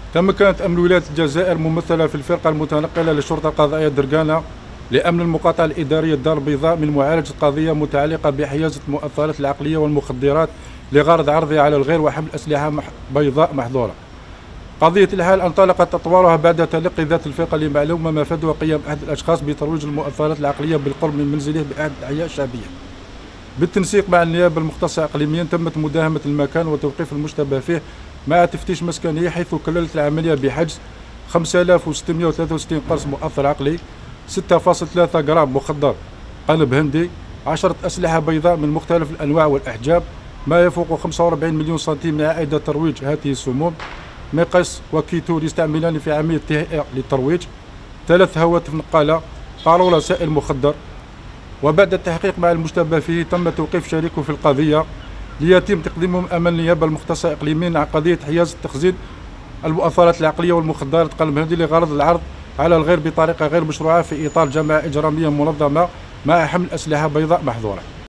تمكنت أمن ولاية الجزائر ممثلة في الفرقة المتنقلة للشرطة القضائية درقانة لأمن المقاطعة الإدارية الدار البيضاء من معالجة قضية متعلقة بحيازة المؤثرات العقلية والمخدرات لغرض عرضها على الغير وحمل أسلحة بيضاء محظورة. قضية الحال انطلقت أطوارها بعد تلقي ذات الفرقة لمعلومة مفادها قيام أحد الأشخاص بترويج المؤثرات العقلية بالقرب من منزله بأحد الأحياء الشعبية. بالتنسيق مع النيابة المختصة إقليميا تمت مداهمة المكان وتوقيف المشتبه فيه مع تفتيش مسكنه، حيث كللت العملية بحجز 5663 قرص مؤثر عقلي، 6.3 جرام مخدر قلب هندي، 10 أسلحة بيضاء من مختلف الأنواع والأحجام، ما يفوق 45 مليون سنتيم من عائدة ترويج هذه السموم، مقص وكيتور يستعملان في عملية تهيئة للترويج، 3 هواتف نقالة، قارورة سائل مخدر. وبعد التحقيق مع المشتبه فيه تم توقيف شريكه في القضية ليتم تقديمهم أمام النيابة المختصة إقليميا عن قضية حيازة تخزين المؤثرات العقلية والمخدرات قلب هندي لغرض العرض على الغير بطريقة غير مشروعة في إطار جماعة إجرامية منظمة مع حمل أسلحة بيضاء محظورة.